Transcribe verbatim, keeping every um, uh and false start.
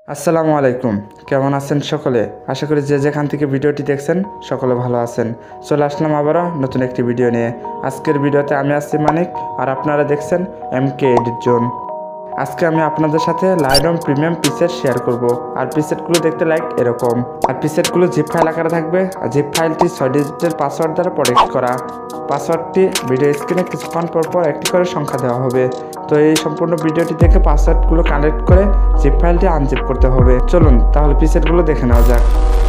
আসসালামু আলাইকুম, কেমন আছেন সকলে? আশা করি যে যেখান থেকে ভিডিওটি দেখছেন সকলে ভালো আছেন। চলে আসলাম আবারও নতুন একটি ভিডিও নিয়ে। আজকের ভিডিওতে আমি আছি মানিক, আর আপনারা দেখছেন এমকে এডিট জোন। আজকে আমি আপনাদের সাথে লাইটরুম প্রিমিয়াম প্রিসেট শেয়ার করব। আর প্রিসেটগুলো দেখতে লাইক এরকম। আর প্রিসেটগুলো জিপ ফাইল আকারে থাকবে। আর জিপ ফাইলটি ছয় ডিজিটের পাসওয়ার্ড দ্বারা প্রোটেক্ট করা। পাসওয়ার্ডটি ভিডিও স্ক্রিনে কিছুক্ষণ পর পর একটি করে সংখ্যা দেওয়া হবে। তো এই সম্পূর্ণ ভিডিওটি দেখে পাসওয়ার্ডগুলো কানেক্ট করে জিপ ফাইলটি আনজিপ করতে হবে। চলুন তাহলে প্রিসেটগুলো দেখে নেওয়া যাক।